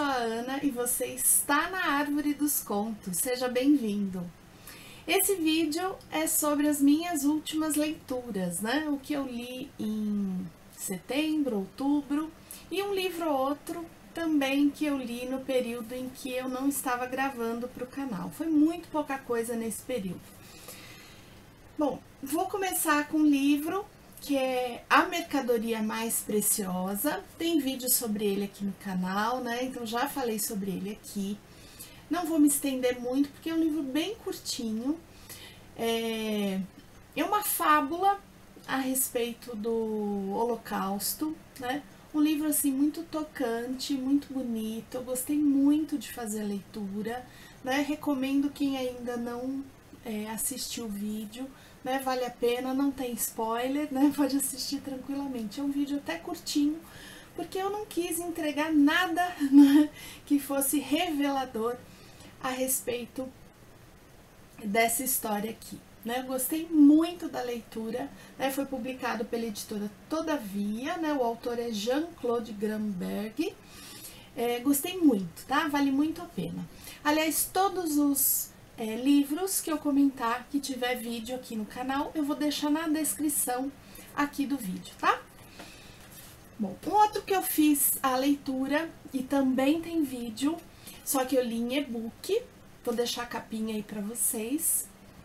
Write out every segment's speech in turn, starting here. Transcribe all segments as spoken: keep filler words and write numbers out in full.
a Ana e você está na Árvore dos Contos, seja bem-vindo. Esse vídeo é sobre as minhas últimas leituras, né? O que eu li em setembro, outubro e um livro ou outro também que eu li no período em que eu não estava gravando para o canal. Foi muito pouca coisa nesse período. Bom, vou começar com um livro que é A Mercadoria Mais Preciosa. Tem vídeo sobre ele aqui no canal, né? Então já falei sobre ele aqui. Não vou me estender muito porque é um livro bem curtinho. É, é uma fábula a respeito do Holocausto, né? Um livro assim muito tocante, muito bonito. Eu gostei muito de fazer a leitura, né? Recomendo quem ainda não é, assistiu o vídeo, né? Vale a pena, não tem spoiler, né? Pode assistir tranquilamente. É um vídeo até curtinho, porque eu não quis entregar nada, né, que fosse revelador a respeito dessa história aqui, né? Eu gostei muito da leitura, né? Foi publicado pela editora Todavia, né? O autor é Jean-Claude Gramberg. É, gostei muito, tá? Vale muito a pena. Aliás, todos os é, livros que eu comentar, que tiver vídeo aqui no canal, eu vou deixar na descrição aqui do vídeo, tá? Bom, um outro que eu fiz a leitura e também tem vídeo, só que eu li em e-book, vou deixar a capinha aí pra vocês.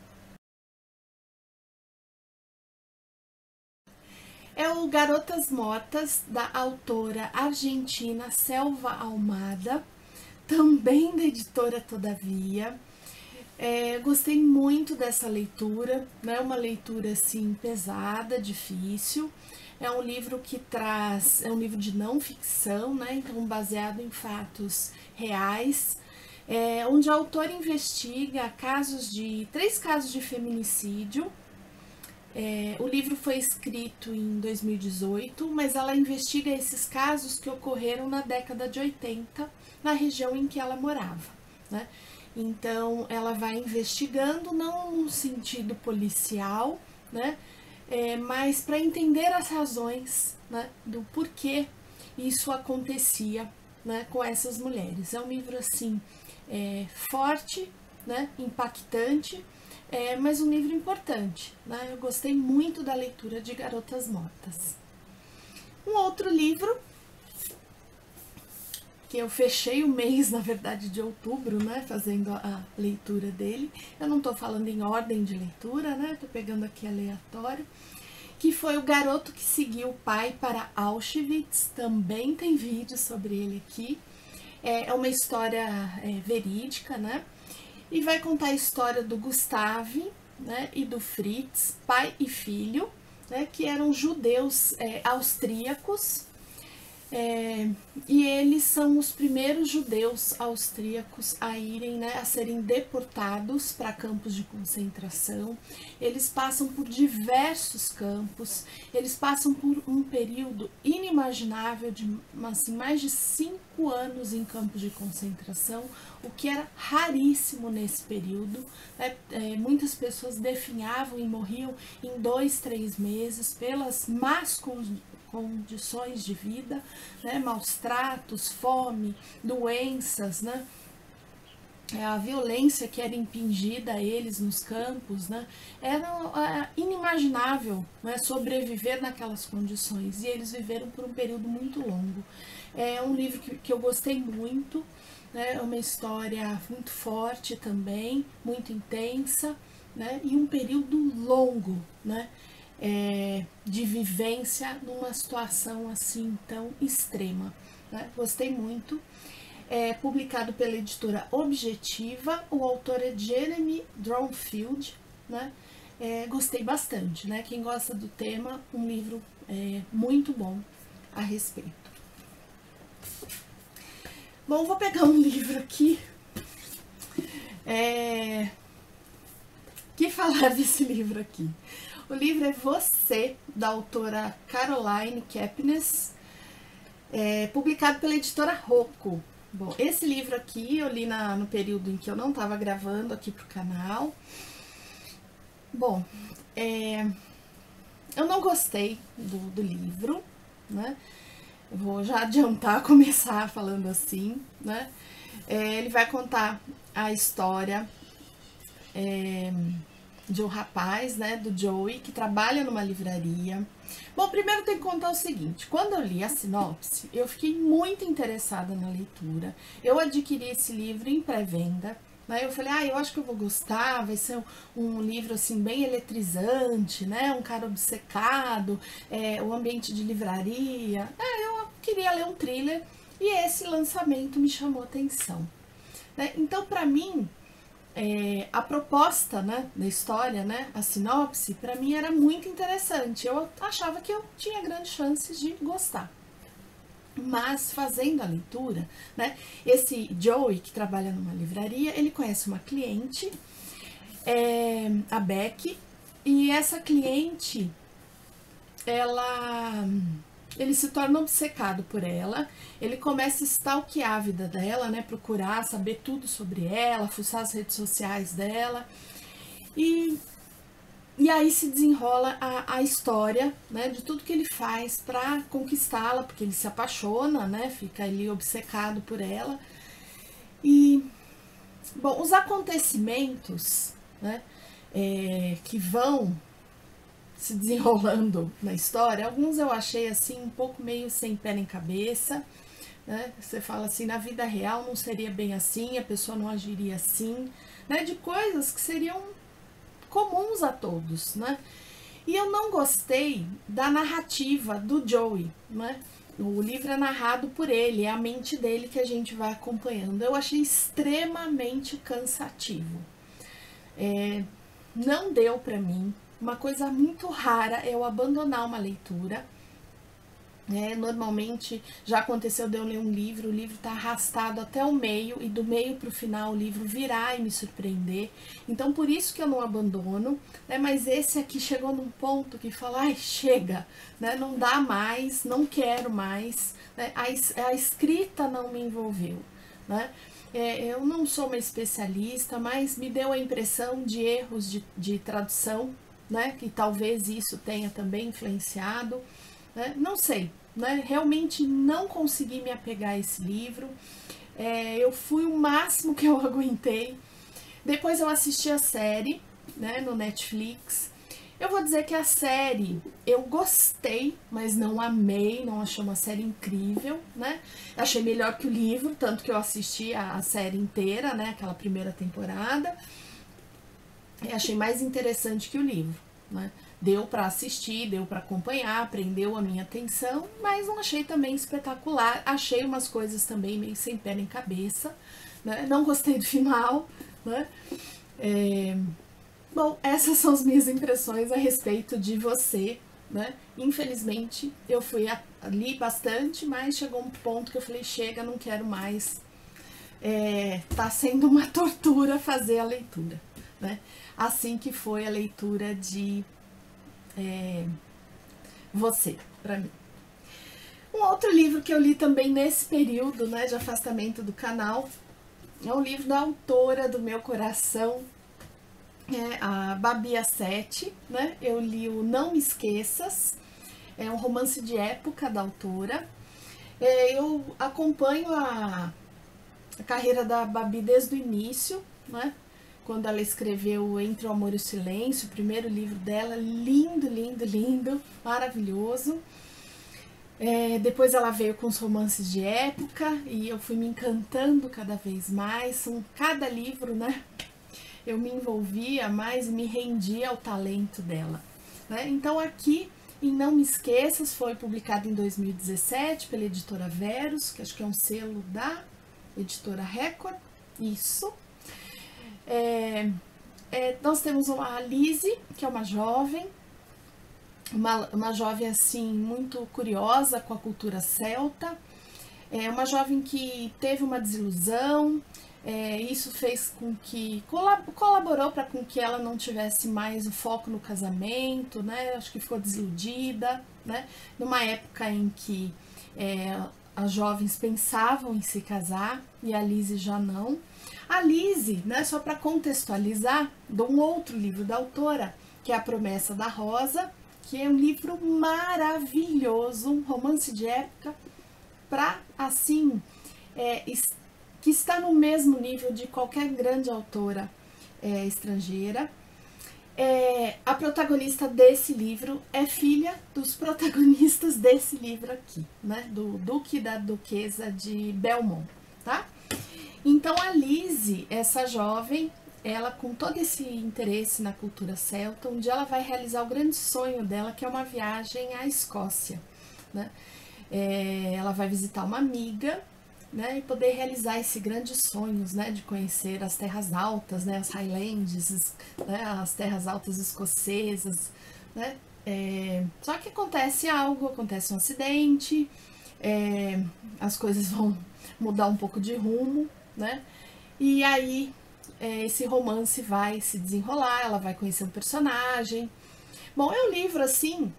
É o Garotas Mortas, da autora argentina Selva Almada, também da editora Todavia. É, gostei muito dessa leitura, não é uma leitura assim pesada, difícil. É um livro que traz, é um livro de não ficção, né? Então baseado em fatos reais, é, onde a autora investiga casos de três casos de feminicídio. É, o livro foi escrito em dois mil e dezoito, mas ela investiga esses casos que ocorreram na década de oitenta, na região em que ela morava, né? Então, ela vai investigando, não no sentido policial, né? É, mas para entender as razões, né, do porquê isso acontecia, né, com essas mulheres. É um livro, assim, é, forte, né, impactante, é, mas um livro importante, né? Eu gostei muito da leitura de Garotas Mortas. Um outro livro que eu fechei o mês, na verdade, de outubro, né, fazendo a leitura dele. Eu não tô falando em ordem de leitura, né, tô pegando aqui aleatório, que foi O Garoto que Seguiu o Pai para Auschwitz. Também tem vídeo sobre ele aqui. É uma história é, verídica, né, e vai contar a história do Gustav, né, e do Fritz, pai e filho, né, que eram judeus é, austríacos. É, e eles são os primeiros judeus austríacos a irem, né, a serem deportados para campos de concentração. Eles passam por diversos campos, eles passam por um período inimaginável de assim, mais de cinco anos em campos de concentração, o que era raríssimo nesse período, né? É, muitas pessoas definhavam e morriam em dois, três meses pelas más condições condições de vida, né, maus tratos, fome, doenças, né, a violência que era impingida a eles nos campos, né, era é, inimaginável, né, sobreviver naquelas condições, e eles viveram por um período muito longo. É um livro que, que eu gostei muito, né, é uma história muito forte também, muito intensa, né, e um período longo, né, É, de vivência numa situação assim tão extrema, né? Gostei muito. É publicado pela editora Objetiva, o autor é Jeremy Dronfield, né? É, gostei bastante, né? Quem gosta do tema, um livro é, muito bom a respeito. Bom, vou pegar um livro aqui. É... Que falar desse livro aqui? O livro é Você, da autora Caroline Kepnes, é, publicado pela editora Rocco. Bom, esse livro aqui eu li na, no período em que eu não estava gravando aqui pro canal. Bom, é, eu não gostei do, do livro, né? Eu vou já adiantar, começar falando assim, né? É, ele vai contar a história é, de um rapaz, né, do Joey, que trabalha numa livraria. Bom, primeiro tem que contar o seguinte, quando eu li a sinopse, eu fiquei muito interessada na leitura. Eu adquiri esse livro em pré-venda, né? Eu falei, ah, eu acho que eu vou gostar, vai ser um, um livro assim bem eletrizante, né? Um cara obcecado, é, o ambiente de livraria. É, eu queria ler um thriller e esse lançamento me chamou atenção, né? Então, para mim, é, a proposta, né, da história, né, a sinopse, para mim era muito interessante. Eu achava que eu tinha grandes chances de gostar. Mas fazendo a leitura, né, esse Joey, que trabalha numa livraria, ele conhece uma cliente, é, a Becky, e essa cliente, ela, ele se torna obcecado por ela, ele começa a stalkear a vida dela, né, procurar saber tudo sobre ela, fuçar as redes sociais dela, e E aí se desenrola a, a história, né, de tudo que ele faz para conquistá-la, porque ele se apaixona, né, fica ali obcecado por ela. E, bom, os acontecimentos, né, é, que vão se desenrolando na história, alguns eu achei assim um pouco meio sem pé nem cabeça, né, você fala assim, na vida real não seria bem assim, a pessoa não agiria assim, né, de coisas que seriam comuns a todos, né? E eu não gostei da narrativa do Joey, né? O livro é narrado por ele, é a mente dele que a gente vai acompanhando. Eu achei extremamente cansativo. É, não deu para mim. Uma coisa muito rara é eu abandonar uma leitura. É, normalmente já aconteceu de eu ler um livro, o livro tá arrastado até o meio e do meio para o final o livro virar e me surpreender. Então por isso que eu não abandono, né? Mas esse aqui chegou num ponto que fala, ai, chega, né? Não dá mais, não quero mais, né? a, a escrita não me envolveu, né? É, eu não sou uma especialista, mas me deu a impressão de erros de, de tradução, né? Que talvez isso tenha também influenciado, né? Não sei. Né? Realmente não consegui me apegar a esse livro, é, eu fui o máximo que eu aguentei. Depois eu assisti a série, né, no Netflix. Eu vou dizer que a série eu gostei, mas não amei, não achei uma série incrível, né? Achei melhor que o livro, tanto que eu assisti a, a série inteira, né, aquela primeira temporada. E achei mais interessante que o livro, né? Deu para assistir, deu para acompanhar, prendeu a minha atenção, mas não achei também espetacular. Achei umas coisas também meio sem pé nem cabeça, né? Não gostei do final, né? É... Bom, essas são as minhas impressões a respeito de Você, né? Infelizmente, eu fui a... li bastante, mas chegou um ponto que eu falei, chega, não quero mais. É... Tá sendo uma tortura fazer a leitura, né? Assim que foi a leitura de É, Você, para mim. Um outro livro que eu li também nesse período, né, de afastamento do canal, é um livro da autora do meu coração, é a Babi Assete, né? Eu li o Não Me Esqueças, é um romance de época da autora. É, eu acompanho a, a carreira da Babi desde o início, né? Quando ela escreveu Entre o Amor e o Silêncio, o primeiro livro dela, lindo, lindo, lindo, maravilhoso. É, depois ela veio com os romances de época e eu fui me encantando cada vez mais. Com cada livro, né, eu me envolvia mais e me rendia ao talento dela, né? Então aqui, em Não Me Esqueças, foi publicado em dois mil e dezessete pela editora Verus, que acho que é um selo da editora Record, isso. É, é, nós temos a Lizzie, que é uma jovem, uma, uma jovem assim muito curiosa com a cultura celta, é uma jovem que teve uma desilusão, é, isso fez com que, colaborou para com que ela não tivesse mais o foco no casamento, né? Acho que ficou desiludida, né? Numa época em que é, as jovens pensavam em se casar e a Lizzie já não. A Lizzie, né, só para contextualizar, de um outro livro da autora, que é A Promessa da Rosa, que é um livro maravilhoso, um romance de época, para, assim, é, que está no mesmo nível de qualquer grande autora é, estrangeira. É, a protagonista desse livro é filha dos protagonistas desse livro aqui, né? Do Duque e da Duquesa de Belmont, tá? Então a Lizzie, essa jovem, ela com todo esse interesse na cultura celta, um dia ela vai realizar o grande sonho dela, que é uma viagem à Escócia, né? É, ela vai visitar uma amiga, né, e poder realizar esse grandes sonhos, né, de conhecer as terras altas, né, as Highlands, né, as terras altas escocesas, né? É, só que acontece algo, acontece um acidente, é, as coisas vão mudar um pouco de rumo, né? E aí é, esse romance vai se desenrolar, ela vai conhecer um personagem. Bom, é um livro assim,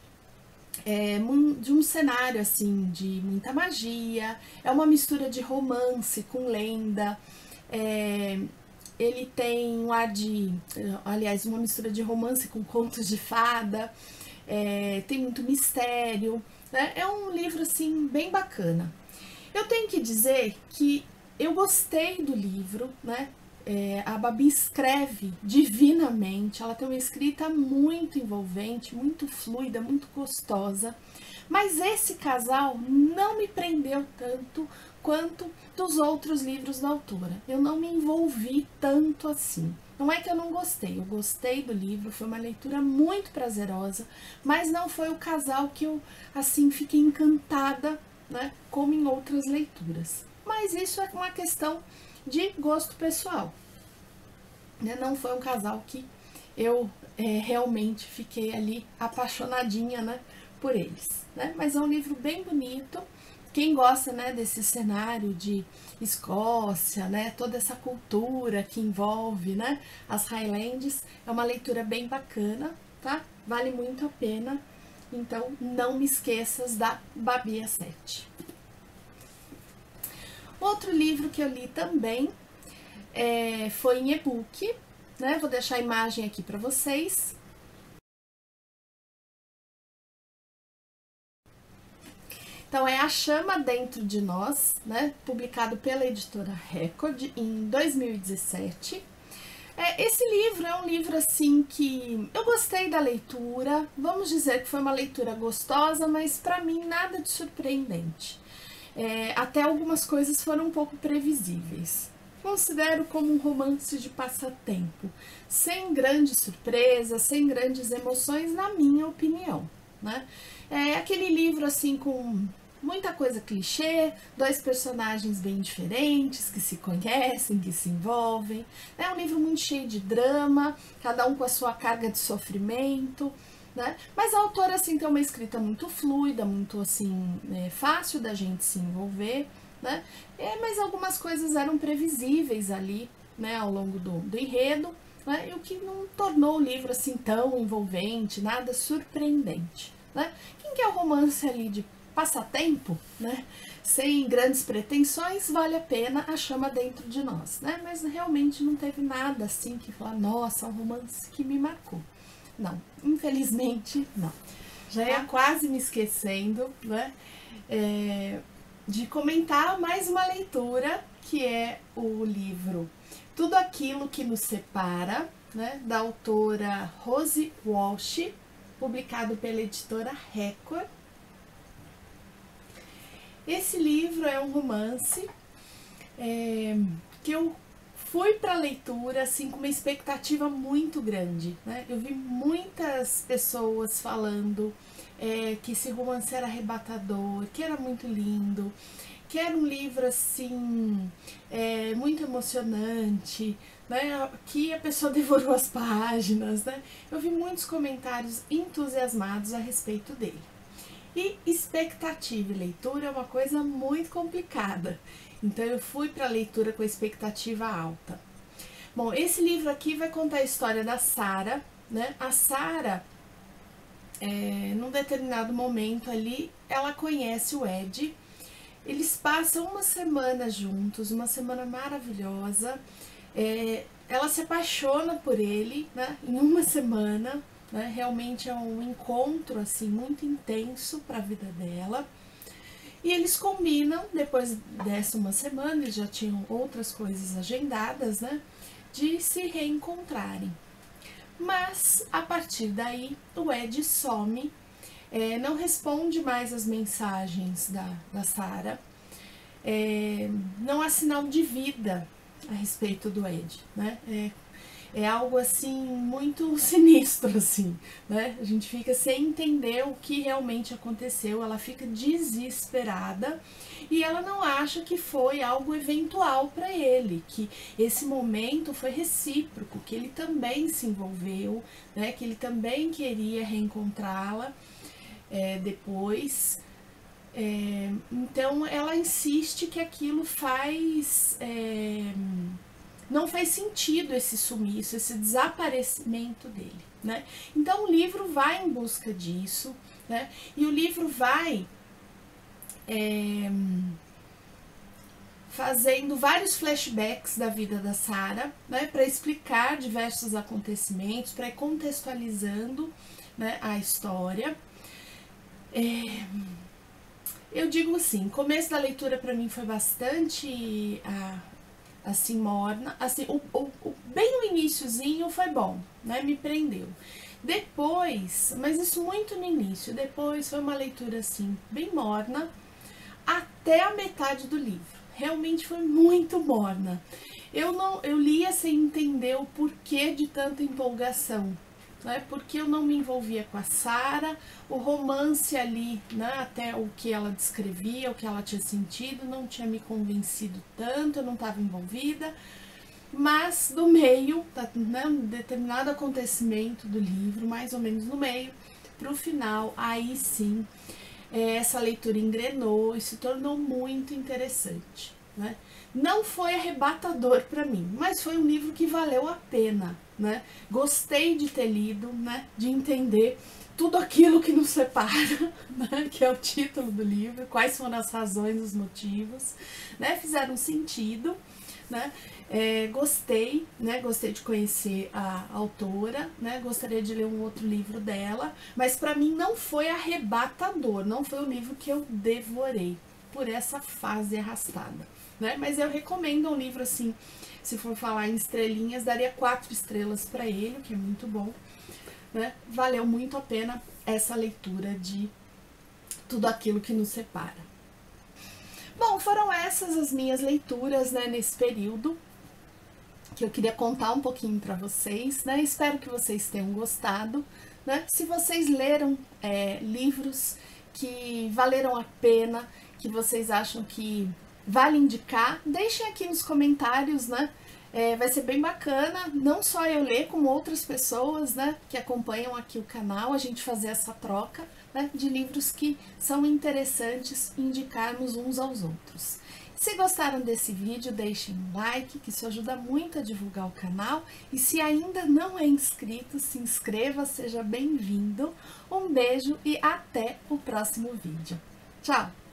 é, de um cenário assim de muita magia, é uma mistura de romance com lenda, é, ele tem um ar de, aliás, uma mistura de romance com contos de fada, é, tem muito mistério, né? É um livro assim bem bacana. Eu tenho que dizer que eu gostei do livro, né? É, a Babi escreve divinamente, ela tem uma escrita muito envolvente, muito fluida, muito gostosa, mas esse casal não me prendeu tanto quanto dos outros livros da autora. Eu não me envolvi tanto assim. Não é que eu não gostei, eu gostei do livro, foi uma leitura muito prazerosa, mas não foi o casal que eu, assim, fiquei encantada, né, como em outras leituras. Mas isso é uma questão de gosto pessoal, né? Não foi um casal que eu é, realmente fiquei ali apaixonadinha, né, por eles, né? Mas é um livro bem bonito. Quem gosta, né, desse cenário de Escócia, né, toda essa cultura que envolve, né, as Highlands, é uma leitura bem bacana, tá? Vale muito a pena. Então, não me esqueças da Babi Sete. Outro livro que eu li também é, foi em e-book, né? Vou deixar a imagem aqui para vocês. Então, é A Chama Dentro de Nós, né? Publicado pela editora Record em dois mil e dezessete. É, esse livro é um livro assim que eu gostei da leitura, vamos dizer que foi uma leitura gostosa, mas para mim nada de surpreendente. É, até algumas coisas foram um pouco previsíveis. Considero como um romance de passatempo, sem grandes surpresas, sem grandes emoções, na minha opinião, né? É aquele livro assim com muita coisa clichê, dois personagens bem diferentes, que se conhecem, que se envolvem. É um livro muito cheio de drama, cada um com a sua carga de sofrimento, né? Mas a autora assim tem uma escrita muito fluida, muito assim é, fácil da gente se envolver, né? É, mas algumas coisas eram previsíveis ali, né, ao longo do, do enredo, né? E o que não tornou o livro assim tão envolvente, nada surpreendente, né? Quem quer o romance ali de passatempo, né, sem grandes pretensões, vale a pena A Chama Dentro de Nós, né? Mas realmente não teve nada assim que falar, nossa, um romance que me marcou. Não, infelizmente não. Já ia quase me esquecendo, né, é, de comentar mais uma leitura, que é o livro Tudo Aquilo que Nos Separa, né, da autora Rose Walsh, publicado pela editora Record. Esse livro é um romance é, que eu fui para a leitura assim, com uma expectativa muito grande, né? Eu vi muitas pessoas falando é, que esse romance era arrebatador, que era muito lindo, que era um livro assim, é, muito emocionante, né? Que a pessoa devorou as páginas, né? Eu vi muitos comentários entusiasmados a respeito dele. E expectativa e leitura é uma coisa muito complicada. Então eu fui para a leitura com a expectativa alta. Bom, esse livro aqui vai contar a história da Sarah, né? A Sarah, é, num determinado momento ali, ela conhece o Ed. Eles passam uma semana juntos, uma semana maravilhosa. É, ela se apaixona por ele, né? Em uma semana. Né? Realmente é um encontro assim muito intenso para a vida dela. E eles combinam, depois dessa uma semana, eles já tinham outras coisas agendadas, né? De se reencontrarem. Mas, a partir daí, o Ed some, é, não responde mais as mensagens da, da Sarah, é, não há sinal de vida a respeito do Ed, né? É, é algo assim muito sinistro, assim, né? A gente fica sem entender o que realmente aconteceu, ela fica desesperada e ela não acha que foi algo eventual para ele, que esse momento foi recíproco, que ele também se envolveu, né? Que ele também queria reencontrá-la é, depois. É, então ela insiste que aquilo faz... É, não faz sentido esse sumiço, esse desaparecimento dele, né? Então o livro vai em busca disso, né? E o livro vai é, fazendo vários flashbacks da vida da Sarah, né? Para explicar diversos acontecimentos, para ir contextualizando, né, a história. É, eu digo assim, o começo da leitura para mim foi bastante... Ah, assim, morna, assim, o, o, o, bem o iniciozinho foi bom, né, me prendeu. Depois, mas isso muito no início, depois foi uma leitura assim, bem morna, até a metade do livro, realmente foi muito morna. Eu, não, eu lia sem entender o porquê de tanta empolgação, né, porque eu não me envolvia com a Sarah, o romance ali, né, até o que ela descrevia, o que ela tinha sentido, não tinha me convencido tanto, eu não estava envolvida, mas do meio, né, um determinado acontecimento do livro, mais ou menos no meio, para o final, aí sim, essa leitura engrenou e se tornou muito interessante, né? Não foi arrebatador para mim, mas foi um livro que valeu a pena, né? Gostei de ter lido, né? De entender tudo aquilo que nos separa, né? Que é o título do livro, quais foram as razões, os motivos, né? Fizeram sentido, né? É, gostei, né? Gostei de conhecer a autora, né? Gostaria de ler um outro livro dela, mas para mim não foi arrebatador, não foi um livro que eu devorei por essa fase arrastada. Né? Mas eu recomendo um livro assim, se for falar em estrelinhas, daria quatro estrelas para ele, que é muito bom, né? Valeu muito a pena essa leitura de tudo aquilo que nos separa. Bom, foram essas as minhas leituras, né, nesse período, que eu queria contar um pouquinho para vocês, né? Espero que vocês tenham gostado, né? Se vocês leram é, livros que valeram a pena, que vocês acham que vale indicar, deixem aqui nos comentários, né? É, vai ser bem bacana, não só eu ler, como outras pessoas, né, que acompanham aqui o canal, a gente fazer essa troca, né, de livros que são interessantes indicarmos uns aos outros. Se gostaram desse vídeo, deixem um like, que isso ajuda muito a divulgar o canal, e se ainda não é inscrito, se inscreva, seja bem-vindo. Um beijo e até o próximo vídeo. Tchau!